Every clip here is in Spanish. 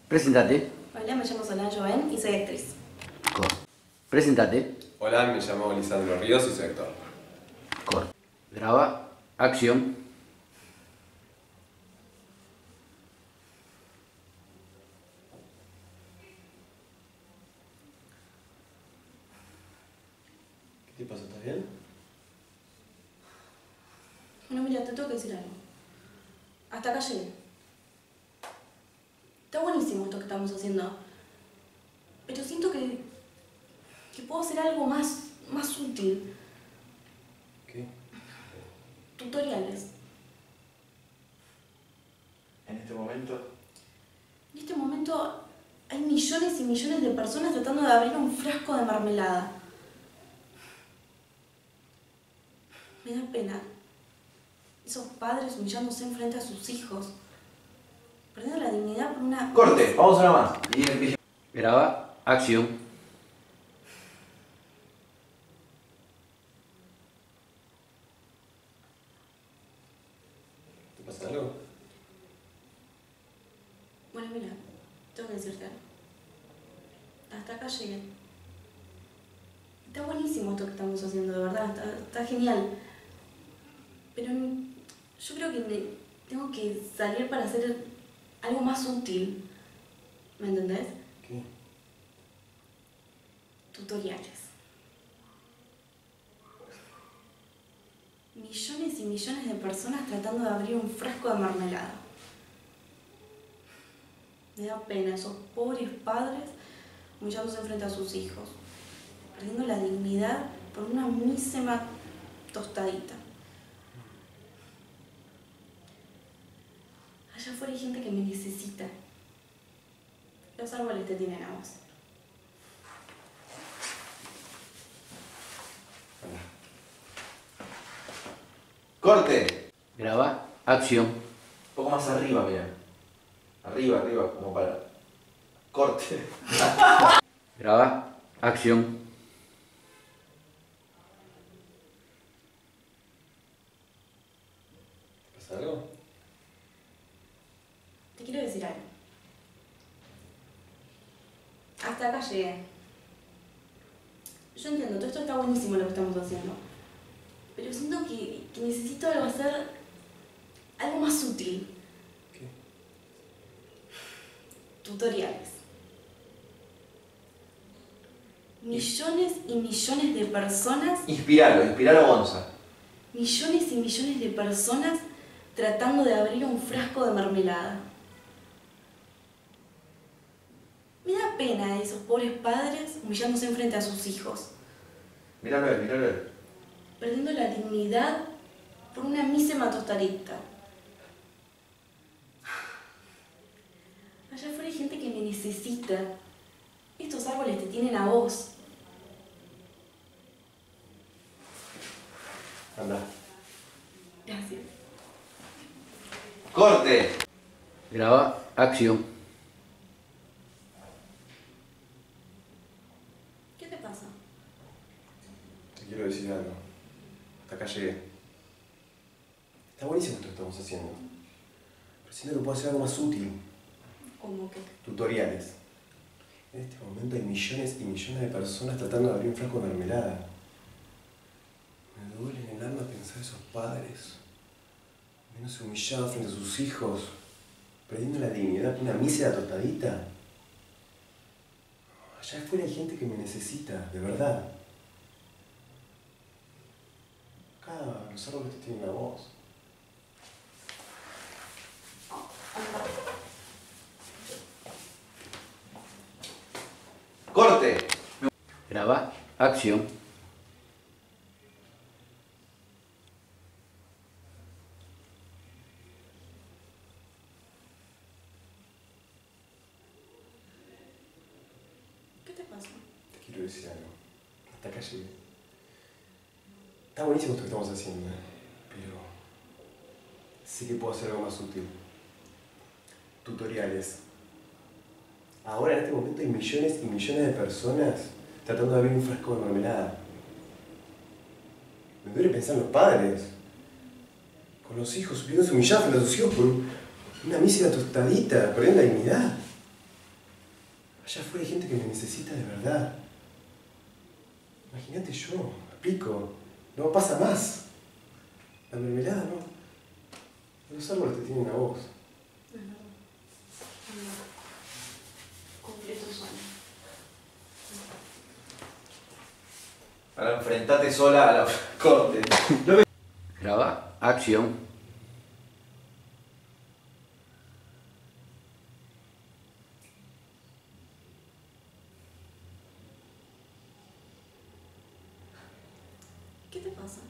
Preséntate. Hola, me llamo Solange Joven y soy actriz. Cor. Preséntate. Hola, me llamo Lisandro Ríos y soy actor. Cor. Graba. Acción. ¿Qué te pasa? ¿Estás bien? Bueno, mira, te tengo que decir algo. Hasta acá llegué. Está buenísimo esto que estamos haciendo. Pero siento que puedo hacer algo más útil. ¿Qué? Tutoriales. En este momento, En este momento hay millones y millones de personas tratando de abrir un frasco de mermelada. Me da pena. Esos padres humillándose enfrente a sus hijos. Perdiendo la dignidad por una... corte, vamos a una más. Graba. Acción. ¿Te pasa algo? Bueno, mira, tengo que decirte algo. Hasta acá llegué. Está buenísimo esto que estamos haciendo, de verdad, está genial. Pero yo creo que tengo que salir para hacer algo más útil. ¿Me entendés? ¿Qué? Tutoriales. Millones y millones de personas tratando de abrir un frasco de mermelada. Me da pena esos pobres padres humillándose frente a sus hijos, perdiendo la dignidad por una mísera tostadita. Allá afuera hay gente que me necesita. Los árboles te tienen a vos. Corte. Graba. Acción. Un poco más arriba, mira. Arriba, como para... Corte. Graba. Acción. ¿Te pasa algo? Te quiero decir algo. Hasta acá llegué. Yo entiendo, todo esto está buenísimo lo que estamos haciendo. Pero siento que necesito hacer algo más útil. ¿Qué? Tutoriales. Millones y millones de personas, Inspiralo, Gonza. millones y millones de personas tratando de abrir un frasco de mermelada. Me da pena esos pobres padres humillándose enfrente a sus hijos, Míralo a él. perdiendo la dignidad por una mísera tostadita. Allá afuera hay gente que me necesita. Estos árboles te tienen a vos. Anda. Gracias. Corte. Graba. Acción. ¿Qué te pasa? Te quiero decir algo. Hasta acá llegué. Está buenísimo esto que estamos haciendo. Pero siento que puedo hacer algo más útil. ¿Cómo que? Tutoriales. En este momento hay millones y millones de personas tratando de abrir un frasco de mermelada. Me duele en el alma pensar esos padres viéndose humillados frente a sus hijos, perdiendo la dignidad por una mísera tostadita. Allá afuera hay gente que me necesita, de verdad. Acá los árboles te tienen a vos. Corte. Graba. Acción. ¿Qué te pasa? Te quiero decir algo. Hasta acá llegué. Está buenísimo esto que estamos haciendo, pero sé que puedo hacer algo más útil. Tutoriales. Ahora en este momento hay millones y millones de personas tratando de abrir un frasco de mermelada. Me duele pensar en los padres, con los hijos, viéndose humillados frente a sus hijos por una mísera tostadita, perdiendo la dignidad. Allá afuera hay gente que me necesita de verdad. Imagínate yo, me explico. No pasa más. La mermelada no. Los árboles te tienen a vos. Es verdad. Cumple tu sueño. Ahora enfrentate sola a la corte. Graba, acción. ¿Qué te pasa?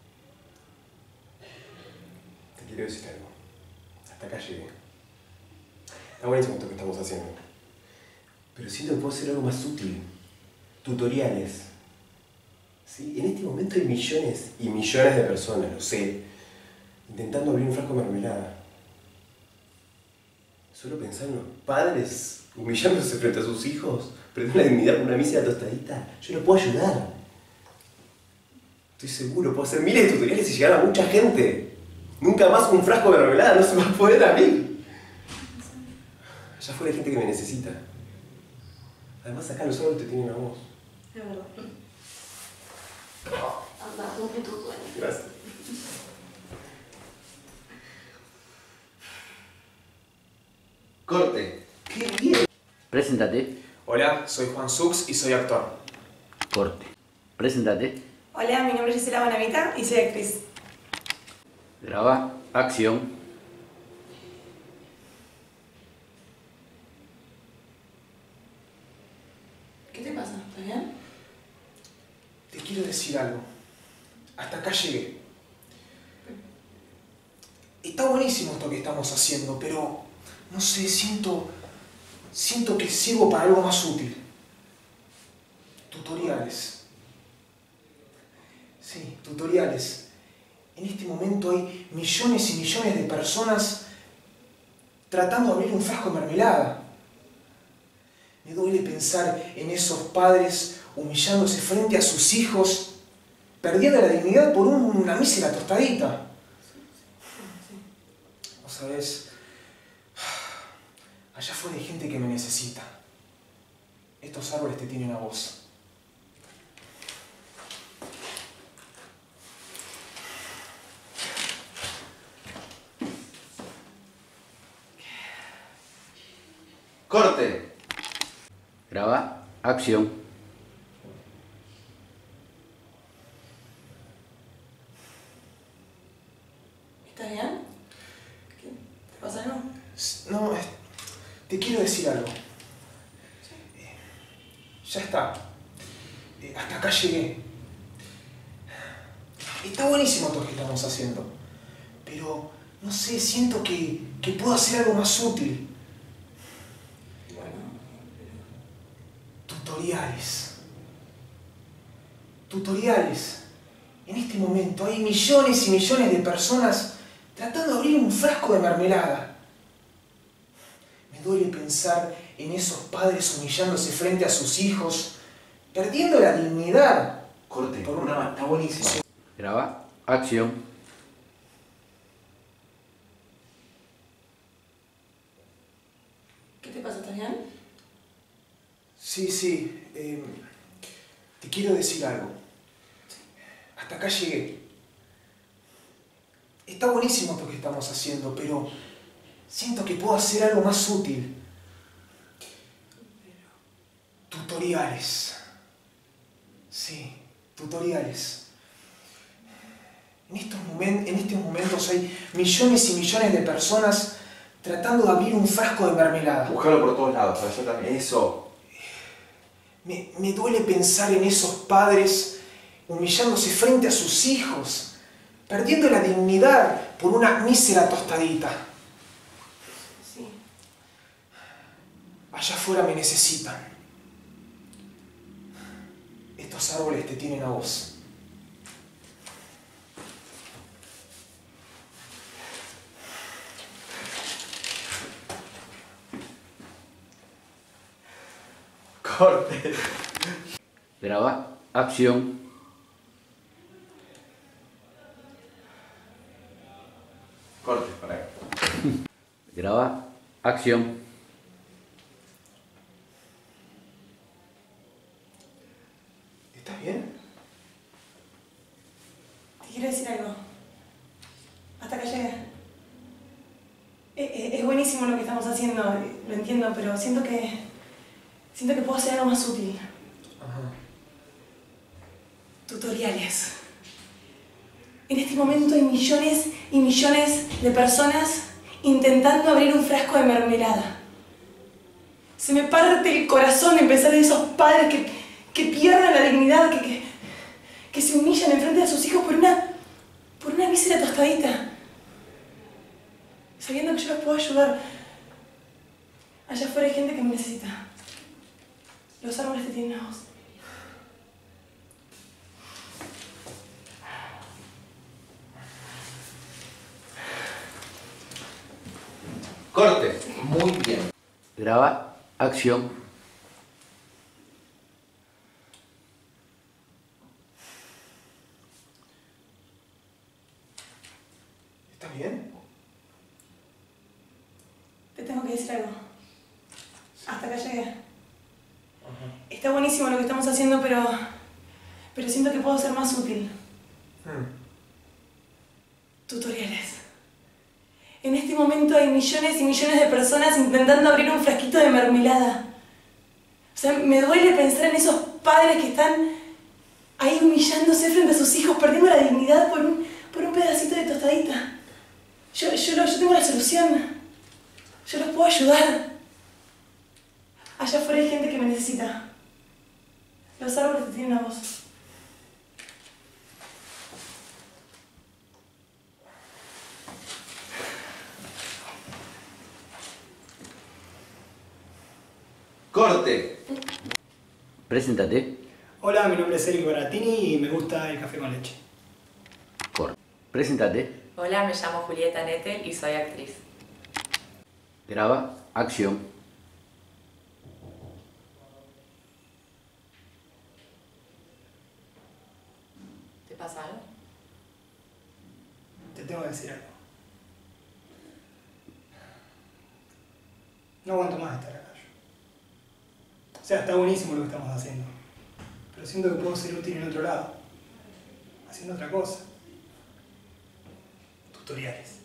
Te quiero decir algo. Hasta acá llegué. Está buenísimo esto que estamos haciendo. Pero siento que puedo hacer algo más útil. Tutoriales. ¿Sí? En este momento hay millones y millones de personas, lo sé, intentando abrir un frasco de mermelada. Solo pensar en los padres humillándose frente a sus hijos, perdiendo la dignidad por una mísera tostadita. Yo lo puedo ayudar. Estoy seguro, puedo hacer miles de tutoriales y llegar a mucha gente. Nunca más un frasco de mermelada no se va a poder abrir. Allá afuera hay gente que me necesita. Además acá los árboles te tienen a vos. Es verdad. Anda, cumple tu sueño. Gracias. Corte. ¡Qué bien! Preséntate. Hola, soy Juan Sux y soy actor. Corte. Preséntate. Hola, mi nombre es Gisela Bonavita y soy actriz. Graba, acción. ¿Qué te pasa? ¿Estás bien? Te quiero decir algo. Hasta acá llegué. Está buenísimo esto que estamos haciendo, pero no sé, siento que sirvo para algo más útil. Tutoriales. Sí, tutoriales. En este momento hay millones y millones de personas tratando de abrir un frasco de mermelada. Me duele pensar en esos padres humillándose frente a sus hijos, perdiendo la dignidad por una mísera tostadita. ¿No sabes? Allá afuera hay gente que me necesita. Estos árboles te tienen a vos. Corte. Graba, acción. ¿Estás bien? ¿Qué? ¿Te pasa algo? No, te quiero decir algo. Ya está. Hasta acá llegué. Está buenísimo todo lo que estamos haciendo. Pero, no sé, siento que puedo hacer algo más útil. Tutoriales. Tutoriales. En este momento hay millones y millones de personas tratando de abrir un frasco de mermelada. Me duele pensar en esos padres humillándose frente a sus hijos, perdiendo la dignidad. Corte. Por una. Está buenísimo. Graba, acción. ¿Qué te pasa? ¿Estás bien? Sí. Te quiero decir algo. Hasta acá llegué. Está buenísimo esto que estamos haciendo, pero siento que puedo hacer algo más útil. Tutoriales. Sí, tutoriales. En estos momentos hay millones y millones de personas tratando de abrir un frasco de mermelada. Buscarlo por todos lados, para yo también. Eso. Me duele pensar en esos padres humillándose frente a sus hijos, perdiendo la dignidad por una mísera tostadita. Sí. Allá afuera me necesitan. Estos árboles te tienen a vos. Corte. Graba, acción. Corte, para acá. Graba, acción. bien? Te quiero decir algo. Hasta acá llegué. Es buenísimo lo que estamos haciendo, lo entiendo, pero siento que puedo hacer algo más útil. Ajá. Tutoriales. En este momento hay millones y millones de personas intentando abrir un frasco de mermelada. Se me parte el corazón en pensar en esos padres que pierden la dignidad, que se humillan enfrente de sus hijos por una mísera tostadita. Sabiendo que yo los puedo ayudar. Allá afuera hay gente que me necesita. Los árboles te tienen a vos. Corte. Muy bien. Graba, acción. ¿Estás bien? Te tengo que decir algo. Hasta acá llegué. Ajá. Está buenísimo lo que estamos haciendo, pero siento que puedo ser más útil. Tutoriales. En este momento hay millones y millones de personas intentando abrir un frasquito de mermelada. O sea, me duele pensar en esos padres que están ahí humillándose frente a sus hijos, perdiendo la dignidad por un pedacito de tostadita. Yo tengo la solución. Yo los puedo ayudar. Allá afuera hay gente que me necesita. Los árboles te tienen a vos. Corte. Preséntate. Hola, mi nombre es Eric Baratini y me gusta el café con leche. Corte. Preséntate. Hola, me llamo Julieta Nettel y soy actriz. Graba, acción. ¿Te pasa algo? Te tengo que decir algo. No aguanto más estar acá yo. O sea, está buenísimo lo que estamos haciendo. Pero siento que puedo ser útil en otro lado. Haciendo otra cosa. Tutoriales.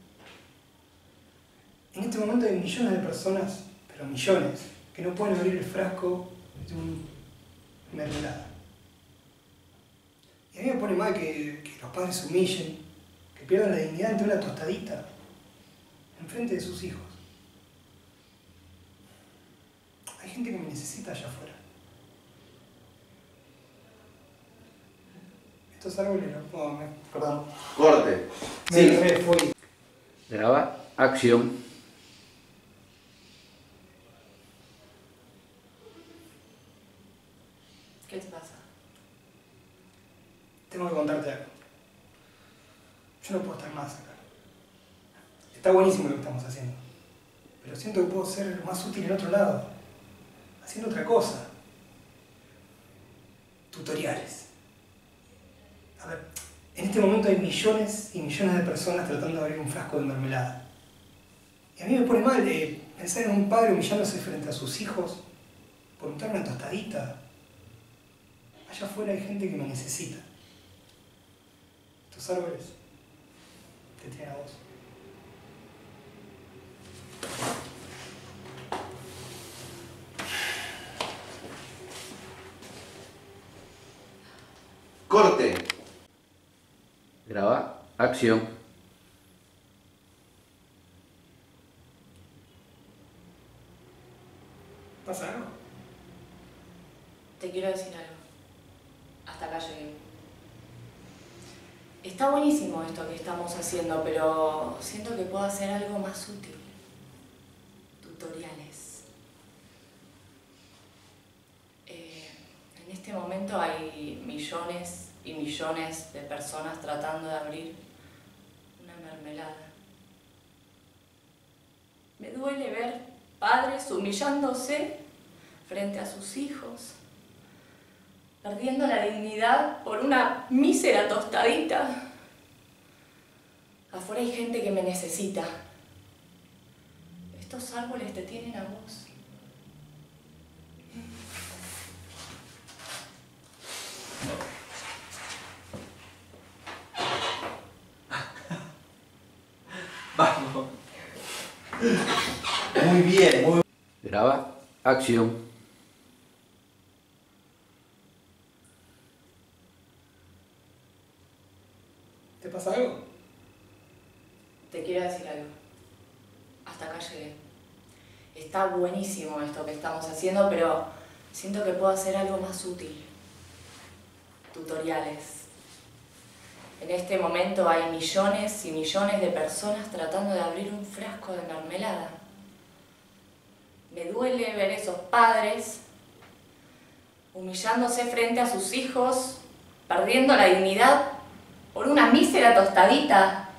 En este momento hay millones de personas, pero millones, que no pueden abrir el frasco de un mermelada. Y a mí me pone mal que los padres se humillen, que pierdan la dignidad ante una tostadita, enfrente de sus hijos. Hay gente que me necesita allá afuera. Estos árboles no... perdón. Corte. Me Sí. fui. Graba, acción. ¿Qué te pasa? Tengo que contarte algo. Yo no puedo estar más acá. Está buenísimo lo que estamos haciendo. Pero siento que puedo ser más útil en otro lado. Haciendo otra cosa. Tutoriales. A ver, en este momento hay millones y millones de personas tratando de abrir un frasco de mermelada. Y a mí me pone mal pensar en un padre humillándose frente a sus hijos por untar una tostadita. Allá afuera hay gente que me necesita. Estos árboles te tienen a vos. Corte. Graba, acción. ¿Pasa algo? Te quiero decir algo. Hasta acá llegué. Está buenísimo esto que estamos haciendo, pero siento que puedo hacer algo más útil. Tutoriales. En este momento hay millones y millones de personas tratando de abrir una mermelada. Me duele ver padres humillándose frente a sus hijos, perdiendo la dignidad por una mísera tostadita. Afuera hay gente que me necesita. Estos árboles te tienen a vos. Muy bien, muy bien. Graba. Acción. ¿Te pasa algo? Te quiero decir algo. Hasta acá llegué. Está buenísimo esto que estamos haciendo, pero siento que puedo hacer algo más útil. Tutoriales. En este momento hay millones y millones de personas tratando de abrir un frasco de mermelada. Me duele ver esos padres humillándose frente a sus hijos, perdiendo la dignidad por una mísera tostadita.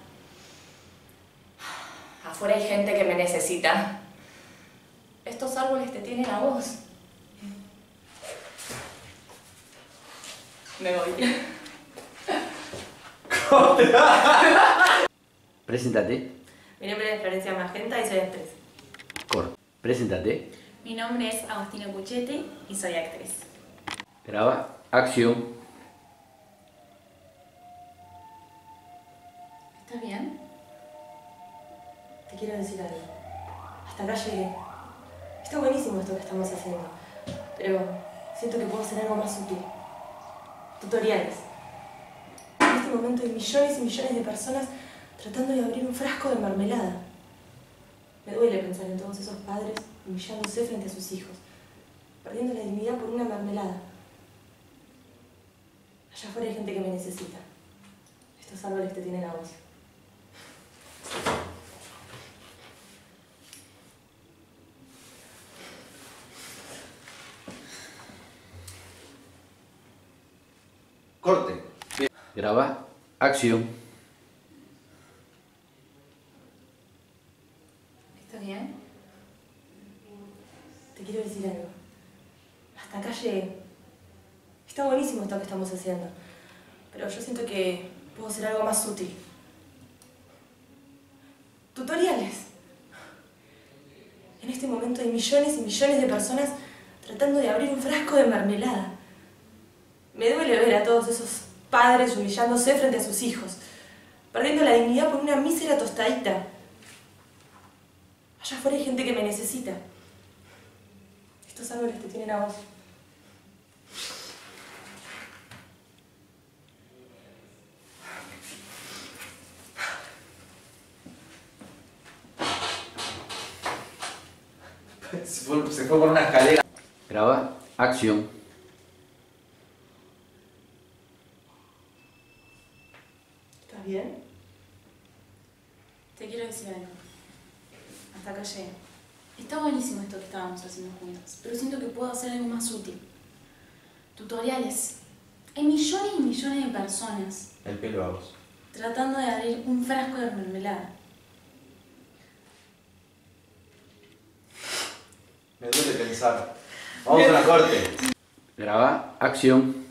Afuera hay gente que me necesita. Estos árboles te tienen a vos. Me voy. Preséntate. Mi nombre es Florencia Magenta y soy actriz. Corte. Preséntate. Mi nombre es Agostina Puchetti y soy actriz. Graba. Acción. ¿Estás bien? Te quiero decir algo. Hasta acá llegué. Está buenísimo esto que estamos haciendo, pero siento que puedo hacer algo más útil. Tutoriales. En este momento hay millones y millones de personas tratando de abrir un frasco de mermelada. Me duele pensar en todos esos padres humillándose frente a sus hijos, perdiendo la dignidad por una mermelada. Allá afuera hay gente que me necesita. Estos árboles te tienen a vos. Corte. Graba. Acción. ¿Estás bien? Te quiero decir algo. Hasta acá llegué. Está buenísimo esto que estamos haciendo, pero yo siento que puedo hacer algo más útil. Tutoriales. En este momento hay millones y millones de personas tratando de abrir un frasco de mermelada. Me duele ver a todos esos padres humillándose frente a sus hijos, perdiendo la dignidad por una mísera tostadita. Allá afuera hay gente que me necesita. Estos árboles te tienen a vos. Se fue por una escalera. Graba. Acción. ¿Estás bien? Te quiero decir algo. Hasta acá llegué. Está buenísimo esto que estábamos haciendo juntas, pero siento que puedo hacer algo más útil. Tutoriales. Hay millones y millones de personas El pelo a vos. tratando de abrir un frasco de mermelada. Me duele pensar. Vamos a la corte. Graba. Acción.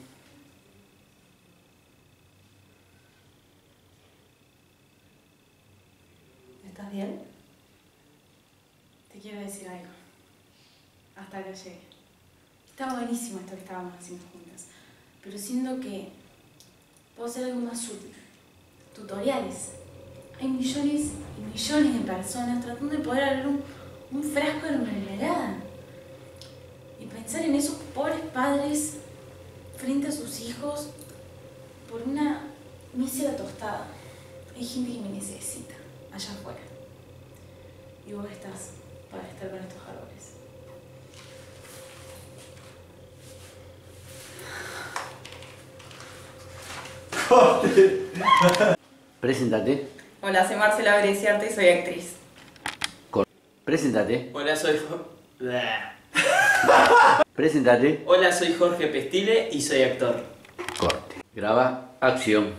¿Estás bien? Te quiero decir algo. Hasta acá llegué. Está buenísimo esto que estábamos haciendo juntas, pero siento que puedo hacer algo más útil. Tutoriales. Hay millones y millones de personas tratando de poder abrir un frasco de mermelada. Y pensar en esos pobres padres frente a sus hijos por una mísera tostada. Hay gente que me necesita allá afuera. Y vos estás para estar con estos árboles. Preséntate. Hola, soy Marcela Bresciarte y soy actriz. Corte. Preséntate. Hola, soy Preséntate. Hola, soy Jorge Pestile y soy actor. Corte. Graba. Acción.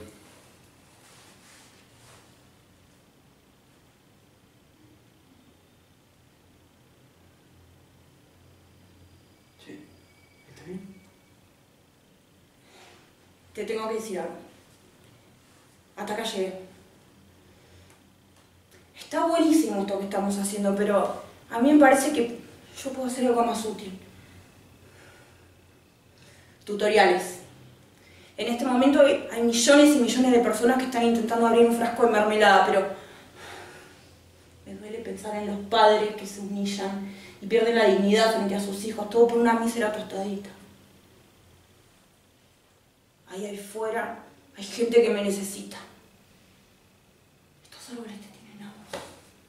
Che, ¿estás bien? Te tengo que decir algo. Hasta acá llegué. Está buenísimo esto que estamos haciendo, pero a mí me parece que yo puedo hacer algo más útil. Tutoriales. En este momento hay millones y millones de personas que están intentando abrir un frasco de mermelada, pero me duele pensar pensar en los padres que se humillan y pierden la dignidad frente a sus hijos, todo por una mísera tostadita. Ahí afuera hay gente que me necesita. Estos árboles te tienen a vos.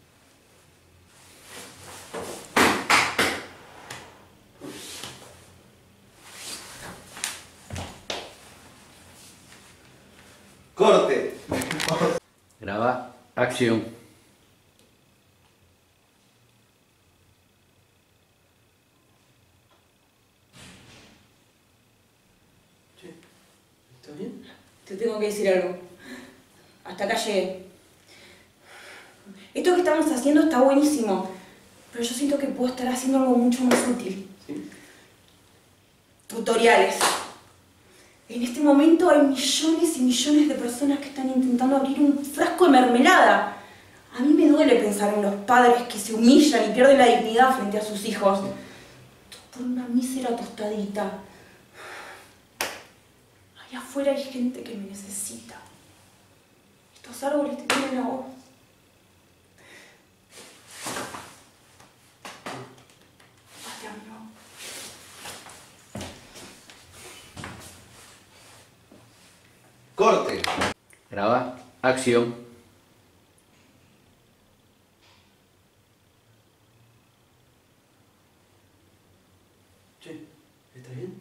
¡Corte! Graba, acción. ¿Está bien? Te tengo que decir algo. Hasta acá llegué. Esto que estamos haciendo está buenísimo, pero yo siento que puedo estar haciendo algo mucho más útil. ¿Sí? Tutoriales. En este momento hay millones y millones de personas que están intentando abrir un frasco de mermelada. A mí me duele pensar en los padres que se humillan y pierden la dignidad frente a sus hijos. Todo por una mísera tostadita. Allá afuera hay gente que me necesita. Estos árboles te tienen a vos. Hazte amigo. ¡Corte! Graba, acción. Che, ¿está bien?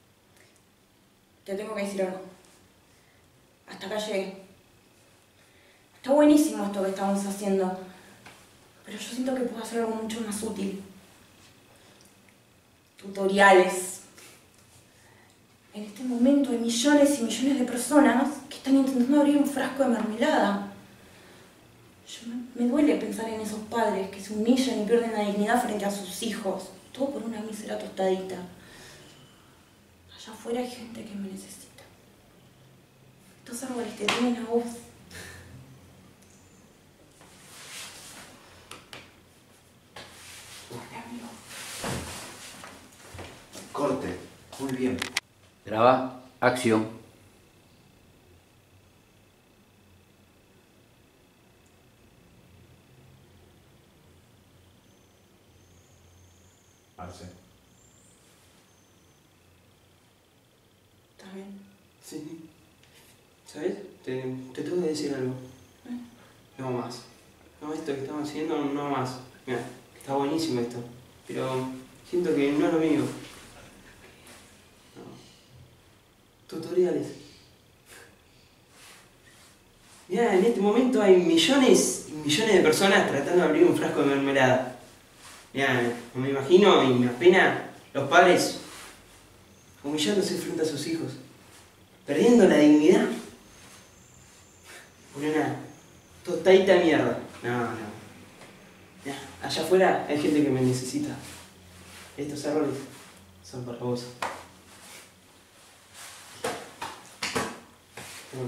Te tengo que decir algo. Hasta acá llegué. Está buenísimo esto que estamos haciendo, pero yo siento que puedo hacer algo mucho más útil. Tutoriales. En este momento hay millones y millones de personas que están intentando abrir un frasco de mermelada. Me duele pensar en esos padres que se humillan y pierden la dignidad frente a sus hijos, todo por una mísera tostadita. Allá afuera hay gente que me necesita. Estos árboles te tienen a vos. Dale, amigo. Corte. Muy bien. Graba, acción. Arce. ¿Estás bien? Sí. ¿Sabes? Te tengo que decir algo. No más. No, esto que estamos haciendo, no más. Mira, está buenísimo esto. Pero siento que no es lo mío. No. Tutoriales. Mira, en este momento hay millones y millones de personas tratando de abrir un frasco de mermelada. Mira, me imagino y me apena los padres humillándose frente a sus hijos, perdiendo la dignidad por una tostadita mierda. No. Mira, allá afuera hay gente que me necesita. Estos árboles son para vos. Tengo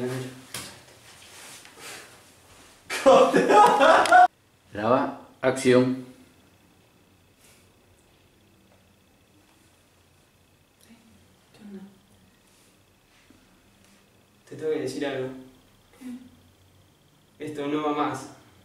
la noche. Graba, acción. ¿Qué onda? Te tengo que decir algo. Esto no va más.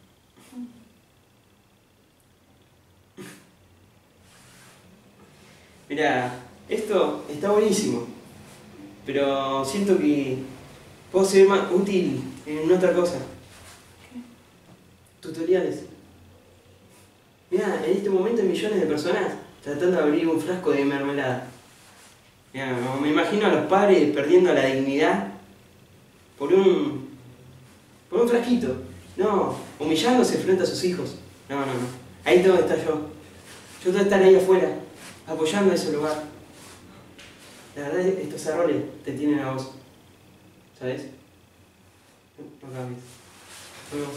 Mira, esto está buenísimo, pero siento que puedo ser más útil en otra cosa. Tutoriales. Mira, en este momento hay millones de personas tratando de abrir un frasco de mermelada. Mira, me imagino a los padres perdiendo la dignidad por un frasquito. No, humillándose frente a sus hijos. No. Ahí tengo que estar yo. Yo tengo que estar ahí afuera, apoyando ese lugar. La verdad, estos árboles te tienen a vos. ¿Sabes? No cambies. Nos vemos.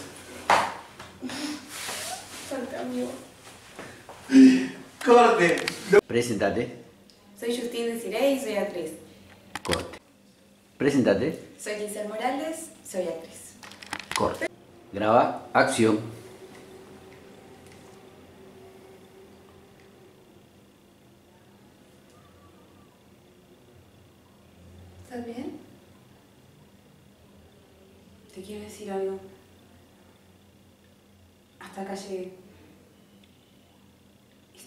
Suerte, amigo. ¡Corte! Preséntate. Soy Justine Desiree y soy actriz. Corte. Preséntate. Soy Giselle Morales, soy actriz. Corte. Graba, acción. ¿Estás bien? Te quiero decir algo. Hasta acá llegué.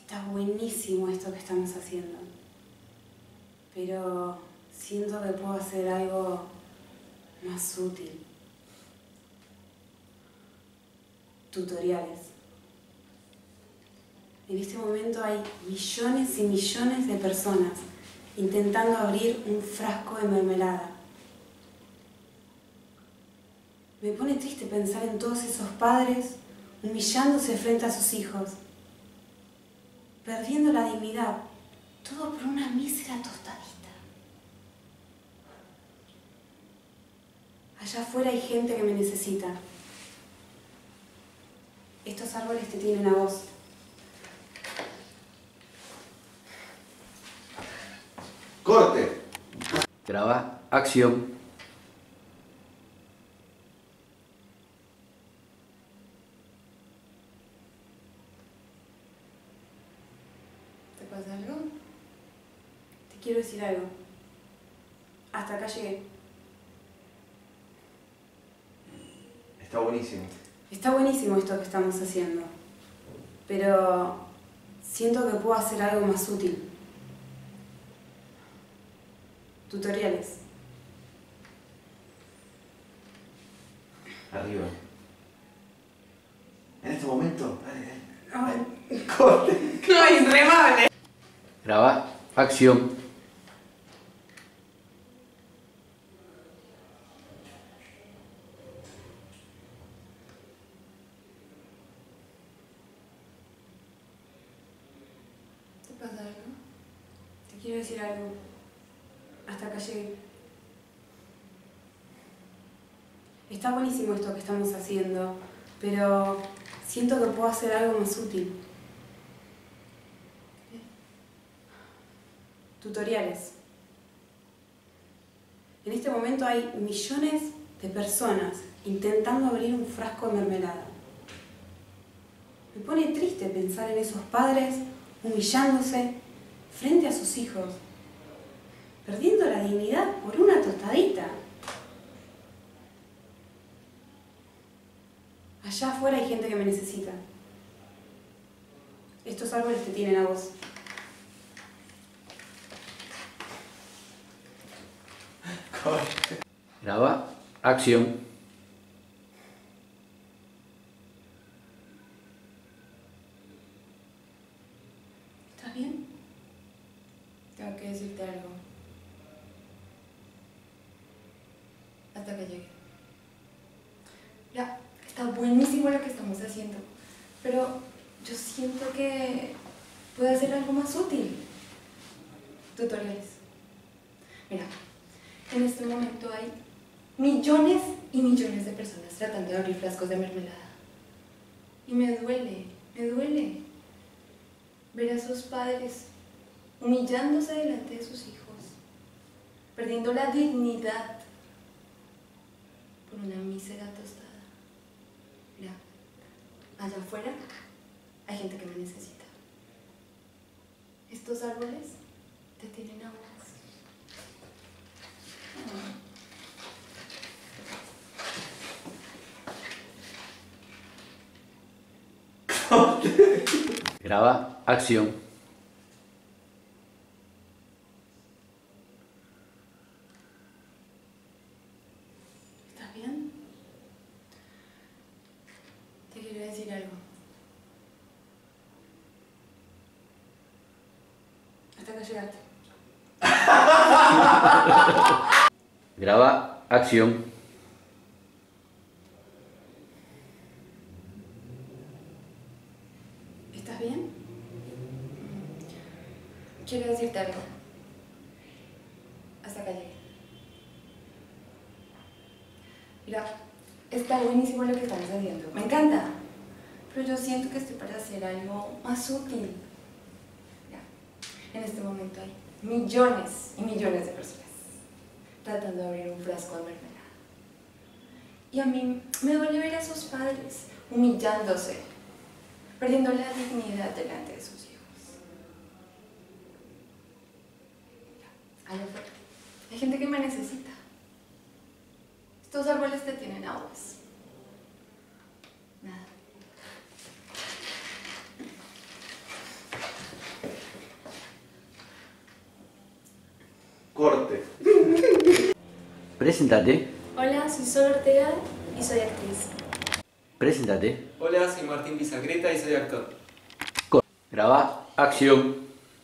Está buenísimo esto que estamos haciendo, pero siento que puedo hacer algo más útil. Tutoriales. En este momento hay millones y millones de personas intentando abrir un frasco de mermelada. Me pone triste pensar en todos esos padres humillándose frente a sus hijos, perdiendo la dignidad, todo por una mísera tostadita. Allá afuera hay gente que me necesita. Estos árboles te tienen a vos. ¡Corte! Graba, acción. ¿Te pasa algo? Te quiero decir algo. Hasta acá llegué. Está buenísimo. Está buenísimo esto que estamos haciendo, pero siento que puedo hacer algo más útil. Tutoriales. Arriba. En este momento. Ay, ¡Corte! No, inremable. Graba, acción. ¿te pasa algo? Te quiero decir algo. Hasta acá llegué. Está buenísimo esto que estamos haciendo, pero siento que puedo hacer algo más útil. Tutoriales. En este momento hay millones de personas intentando abrir un frasco de mermelada. Me pone triste pensar en esos padres humillándose frente a sus hijos, perdiendo la dignidad por una tostadita. Allá afuera hay gente que me necesita. Estos árboles te tienen a vos. ¡Corte! Graba, acción. ¿Estás bien? Tengo que decirte algo. Hasta que llegue. Ya, está buenísimo lo que estamos haciendo, pero yo siento que puedo hacer algo más útil. Tutoriales. Mira, en este momento hay millones y millones de personas tratando de abrir frascos de mermelada. Y me duele ver a esos padres humillándose delante de sus hijos, perdiendo la dignidad por una mísera tostada. Mira, allá afuera hay gente que me necesita. Estos árboles te tienen a vos. Graba, acción. ¿Estás bien? Te quiero decir algo. Hasta acá llegaste. Graba, acción. ¿Estás bien? Quiero decirte algo. Hasta acá llegué. Mira, está buenísimo lo que estamos haciendo. Me encanta. Pero yo siento que estoy para hacer algo más útil. Mira, en este momento hay millones y millones de personas tratando de abrir un frasco de mermelada. Y a mí me duele ver a esos padres humillándose, perdiendo la dignidad delante de sus hijos. Allá afuera hay gente que me necesita. Estos árboles te tienen aguas. Nada. Corte. Preséntate. Hola, soy Sol Ortega y soy actriz. Preséntate. Hola, soy Martín Bisagreta y soy actor. Graba. Acción.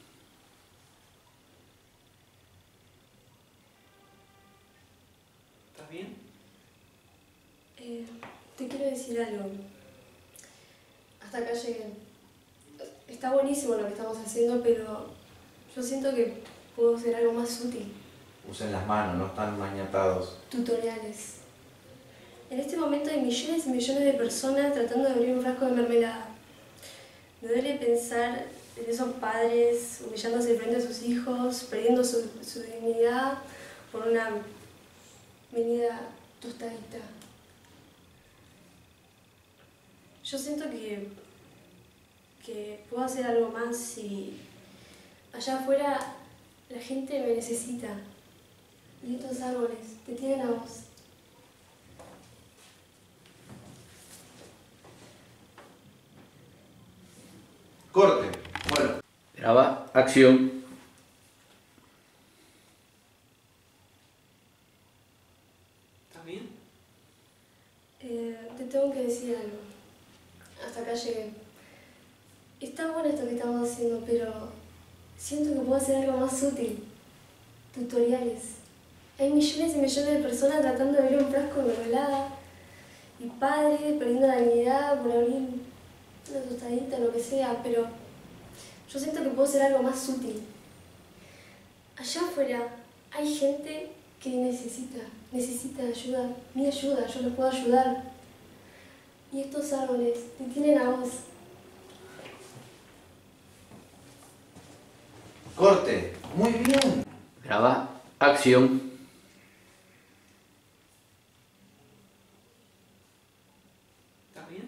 ¿Estás bien? Te quiero decir algo. Hasta acá llegué. Está buenísimo lo que estamos haciendo, pero yo siento que puedo hacer algo más útil. Usen las manos, no están mañatados. Tutoriales. En este momento hay millones y millones de personas tratando de abrir un frasco de mermelada. Me duele pensar en esos padres humillándose frente a sus hijos, perdiendo su dignidad por una venida tostadita. Yo siento que puedo hacer algo más y allá afuera la gente me necesita. Y estos árboles te tienen a vos. Corte. Bueno. Graba. Acción. ¿Estás bien? Te tengo que decir algo. Hasta acá llegué. Está bueno esto que estamos haciendo, pero siento que puedo hacer algo más útil. Tutoriales. Hay millones y millones de personas tratando de abrir un frasco de mermelada y padres perdiendo la dignidad por abrir una tostadita, lo que sea, pero yo siento que puedo hacer algo más útil. Allá afuera hay gente que necesita ayuda, mi ayuda, yo los puedo ayudar. Y estos árboles te tienen a vos. Corte. Muy bien. Graba. Acción. ¿Estás bien?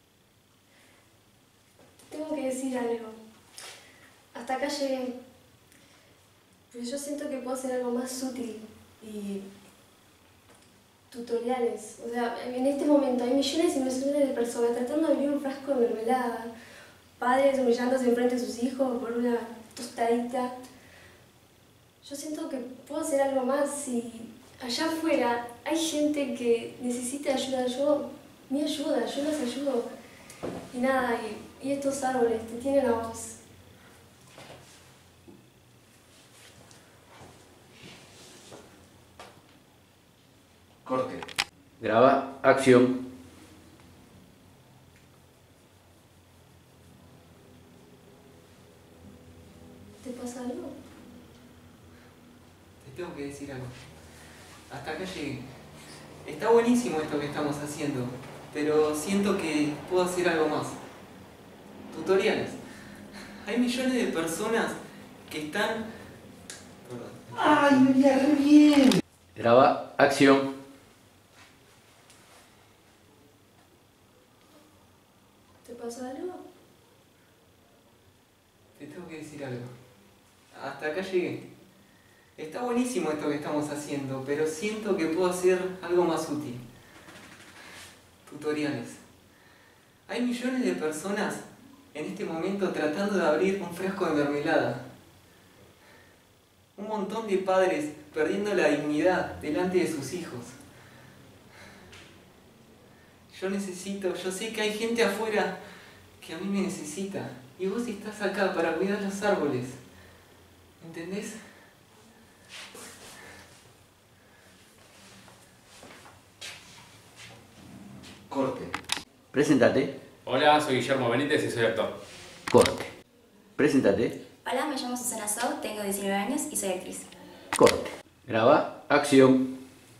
Tengo que decir algo. Hasta acá llegué. Pero yo siento que puedo hacer algo más útil y tutoriales. O sea, en este momento hay millones y millones de personas tratando de abrir un frasco de mermelada, padres humillándose enfrente de sus hijos por una tostadita. Yo siento que puedo hacer algo más y allá afuera hay gente que necesita ayuda. Mi ayuda, yo los ayudo. Y nada, y estos árboles te tienen a vos. Corte. Graba. Acción. ¿Te pasa algo? Te tengo que decir algo. Hasta acá llegué. Está buenísimo esto que estamos haciendo, pero siento que puedo hacer algo más. Tutoriales. Hay millones de personas que están... Perdón. ¡Ay, me iría re bien! Graba. Acción. ¿Te pasa algo? Te tengo que decir algo. Hasta acá llegué. Está buenísimo esto que estamos haciendo, pero siento que puedo hacer algo más útil. Tutoriales. Hay millones de personas en este momento tratando de abrir un frasco de mermelada. Un montón de padres perdiendo la dignidad delante de sus hijos. Yo sé que hay gente afuera que a mí me necesita. Y vos estás acá para cuidar los árboles. ¿Entendés? Corte. Preséntate. Hola, soy Guillermo Benítez y soy actor. Corte. Preséntate. Hola, me llamo Susana Sau, tengo 19 años y soy actriz. Corte. Graba. Acción.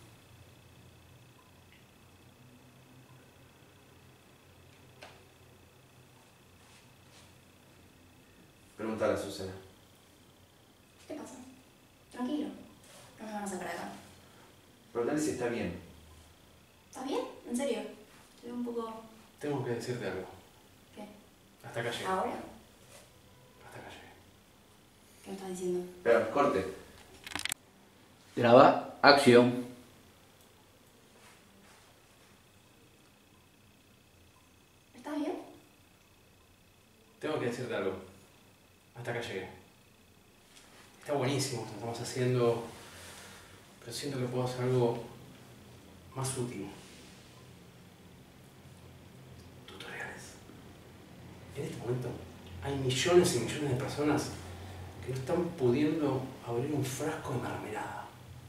Preguntale a Susana. ¿Qué pasa? Tranquilo, no nos vamos a sacar acá. Preguntale si está bien. ¿Estás bien? ¿En serio? Te veo un poco... Tengo que decirte algo. ¿Qué? Hasta acá llegué. ¿Ahora? Hasta acá llegué. ¿Qué me estás diciendo? Espera, corte. Graba. Acción. ¿Estás bien? Tengo que decirte algo. Hasta acá llegué. Está buenísimo lo que estamos haciendo, pero siento que puedo hacer algo más útil. Tutoriales. En este momento hay millones y millones de personas que no están pudiendo abrir un frasco de mermelada.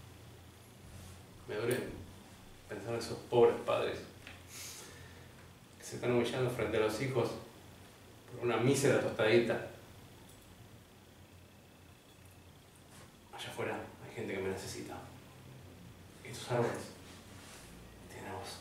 Me duele pensar en esos pobres padres que se están humillando frente a los hijos por una mísera tostadita. Allá afuera hay gente que me necesita. Estos árboles tienen a vos.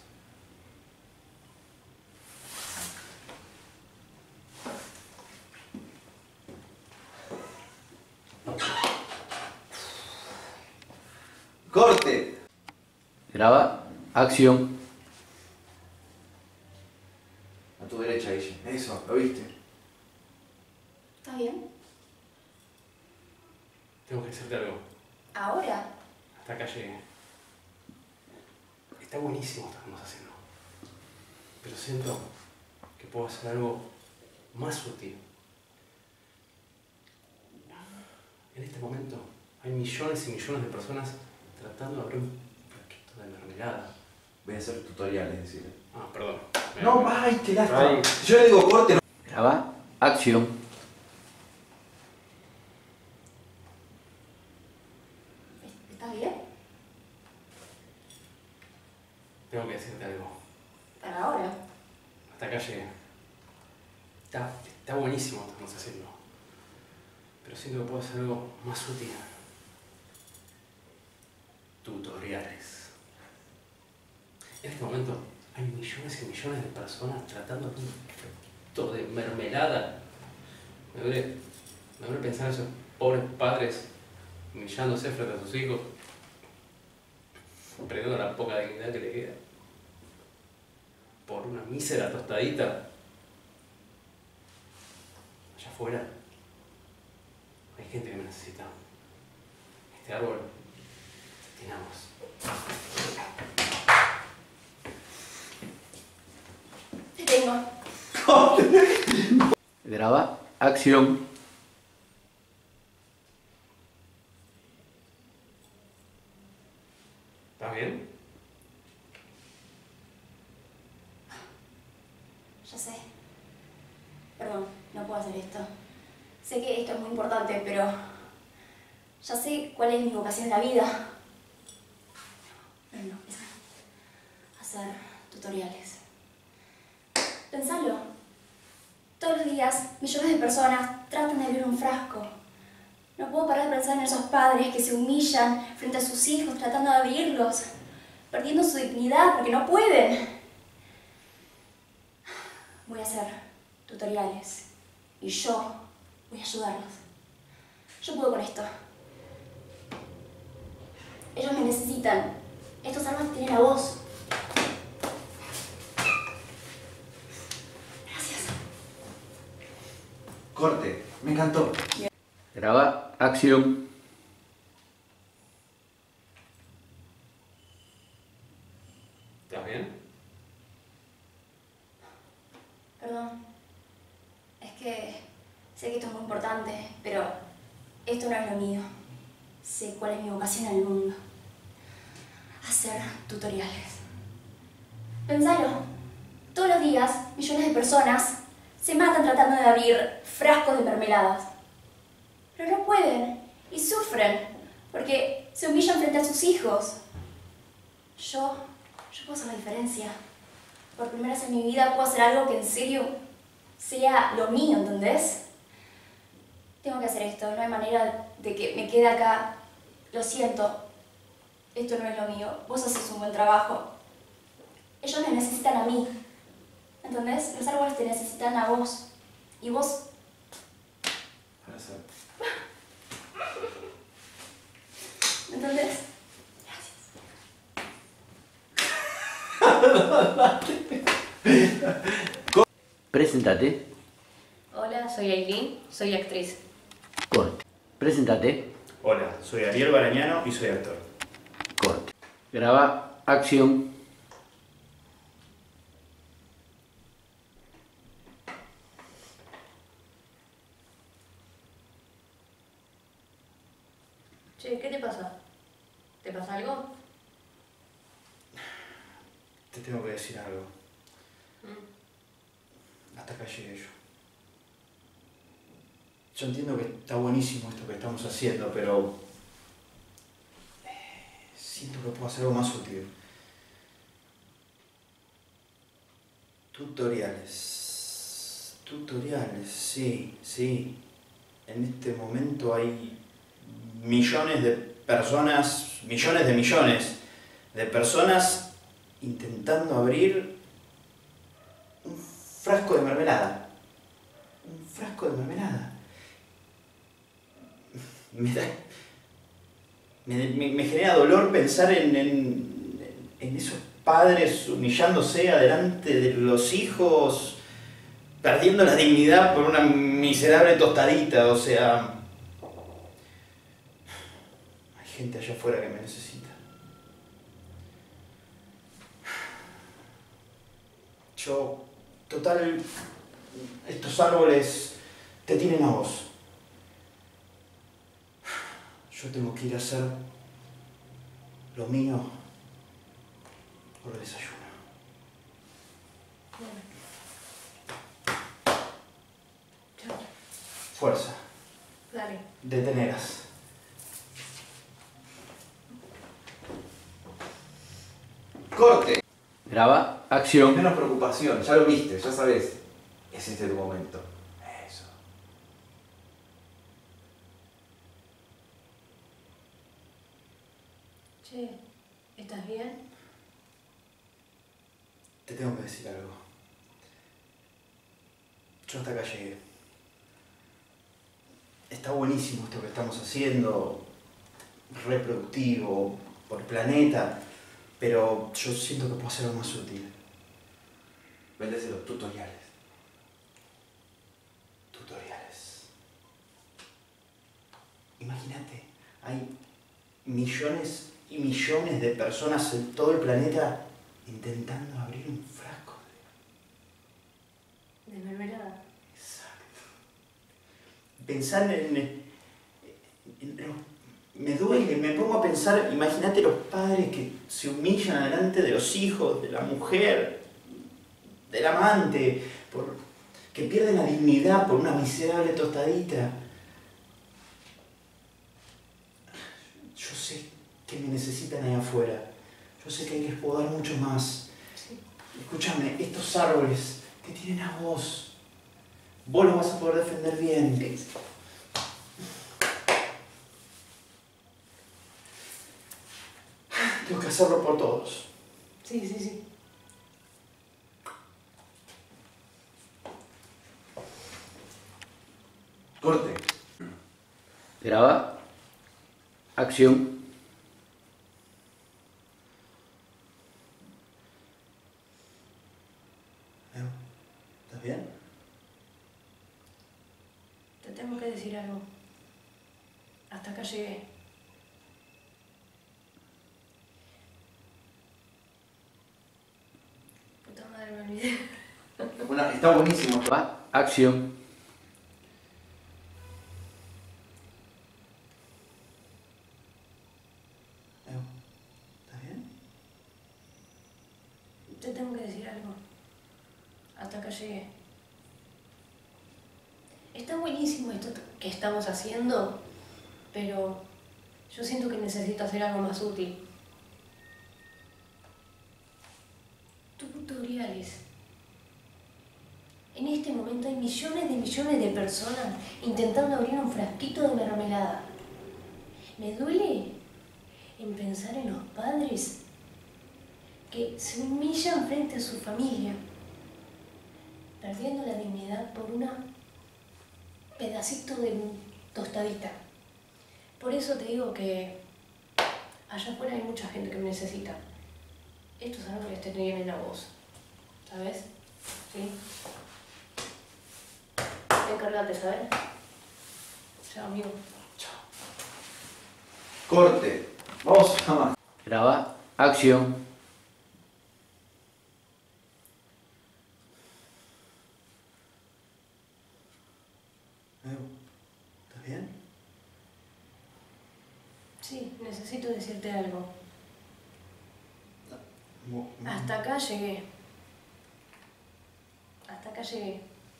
¡Corte! Graba. Acción. A tu derecha, Guille. Eso, ¿lo viste? ¿Estás bien? Tengo que decirte algo. ¿Ahora? Hasta acá llegué. Está buenísimo esto que estamos haciendo. Pero siento que puedo hacer algo más sutil. En este momento hay millones y millones de personas tratando de abrir un frasquito de mermelada. Voy a hacer tutoriales, decirle. Ah, perdón. No, ay, qué lástima. Si yo le digo corte, no. Graba. Acción. ¿Estás bien? Tengo que decirte algo. ¿Para ahora? Hasta acá llegué. Está buenísimo lo que estamos haciendo. Pero siento que puedo hacer algo más útil. Tutoriales. En este momento hay millones y millones de personas tratando de un frasquito de mermelada. Me duele pensar en esos pobres padres humillándose frente a sus hijos, perdiendo la poca dignidad que le queda por una mísera tostadita. Allá afuera hay gente que me necesita. Este árbol tiene a vos. Te tengo. Graba. Acción. ¿Estás bien? Ya sé. Perdón, no puedo hacer esto. Sé que esto es muy importante, pero ya sé cuál es mi vocación en la vida. No, es hacer tutoriales. Pensalo. Todos los días, millones de personas tratan de abrir un frasco. No puedo parar de pensar en esos padres que se humillan frente a sus hijos tratando de abrirlos, perdiendo su dignidad porque no pueden. Voy a hacer tutoriales y yo voy a ayudarlos. Yo puedo con esto. Ellos me necesitan. Estos árboles tienen a vos. Gracias. Corte. Me encantó. Graba. Acción. ¿Estás bien? Perdón. Es que sé que esto es muy importante, pero esto no es lo mío. Sé cuál es mi vocación en el mundo. Hacer tutoriales. Pensalo. Todos los días, millones de personas se matan tratando de abrir frascos de mermeladas. Pero no pueden y sufren porque se humillan frente a sus hijos. Yo puedo hacer la diferencia. Por primera vez en mi vida puedo hacer algo que en serio sea lo mío, ¿entendés? Tengo que hacer esto, no hay manera de que me quede acá. Lo siento, esto no es lo mío. Vos haces un buen trabajo. Ellos me necesitan a mí, ¿entendés? Los árboles te necesitan a vos. Y vos... ¿Entendés? Preséntate. Hola, soy Aileen, soy actriz. Corte. Preséntate. Hola, soy Ariel Barañano y soy actor. Corte. Graba. Acción. Che, ¿qué te pasa? ¿Te pasa algo? Te tengo que decir algo. Hasta acá llegué yo. Yo entiendo que está buenísimo esto que estamos haciendo, pero siento que puedo hacer algo más útil. Tutoriales. Tutoriales, sí, sí. En este momento hay millones de personas, millones de personas intentando abrir un frasco de mermelada. Un frasco de mermelada. Me genera dolor pensar en esos padres humillándose adelante de los hijos, perdiendo la dignidad por una miserable tostadita, o sea... Hay gente allá afuera que me necesita. Total, estos árboles te tienen a vos. Yo tengo que ir a hacer lo mío por el desayuno. Chao. Fuerza. Dale. Deteneras. ¡Corte! Graba, acción. Menos preocupación, ya lo viste, ya sabes. Es este tu momento. Eso. Che, ¿estás bien? Te tengo que decir algo. Yo hasta acá llegué. Está buenísimo esto que estamos haciendo, reproductivo, por el planeta, pero yo siento que puedo hacer algo más útil. Véndese los tutoriales. Tutoriales. Imagínate, hay millones y millones de personas en todo el planeta intentando abrir un frasco De mermelada. Exacto. Pensar me duele, me pongo a pensar, imagínate los padres que se humillan delante de los hijos, de la mujer, del amante, que pierden la dignidad por una miserable tostadita. Yo sé que me necesitan ahí afuera. Yo sé que hay que podar mucho más. Sí. Escúchame, estos árboles te tienen a vos. Vos los vas a poder defender bien. Sí. Tengo que hacerlo por todos. Sí, sí, sí. Corte. Graba, acción. ¿Estás bien? Te tengo que decir algo. Hasta acá llegué. Puta madre, me olvidé. Bueno, está buenísimo. Graba, acción. ¿Estás bien? Te tengo que decir algo. Hasta acá llegué. Está buenísimo esto que estamos haciendo, pero yo siento que necesito hacer algo más útil. Tutoriales. En este momento hay millones de personas intentando abrir un frasquito de mermelada. Me duele en pensar en los padres que se humillan frente a su familia, perdiendo la dignidad por una pedacito de tostadita. Por eso te digo que allá afuera hay mucha gente que me necesita. Estos árboles te tienen a vos, ¿sabes? ¿Sí? Encárgate, ¿sabes? Chao, amigo. Corte. Vamos a más. Graba, acción. ¿Estás bien? Sí, necesito decirte algo. Hasta acá llegué. Hasta acá llegué.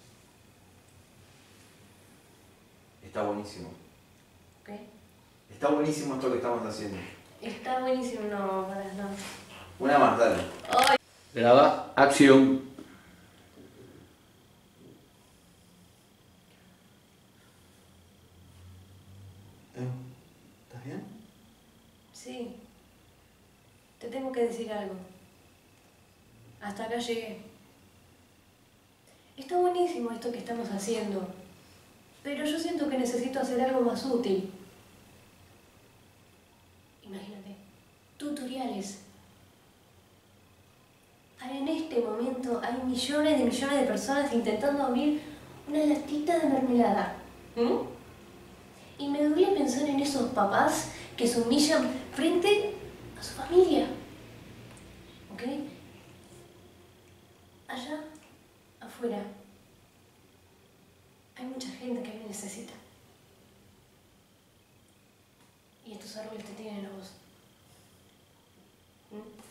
Está buenísimo. ¿Qué? Está buenísimo esto que estamos haciendo. Está buenísimo, no, para no. Una más, dale. Ay. Graba, acción. ¿Estás bien? Sí. Te tengo que decir algo. Hasta acá llegué. Está buenísimo esto que estamos haciendo, pero yo siento que necesito hacer algo más útil. Imagínate, tutoriales. Ahora en este momento hay millones de personas intentando abrir una latita de mermelada. Y me duele pensar en esos papás que se humillan frente a su familia. ¿Ok? Allá afuera hay mucha gente que me necesita. Y estos árboles te tienen a vos.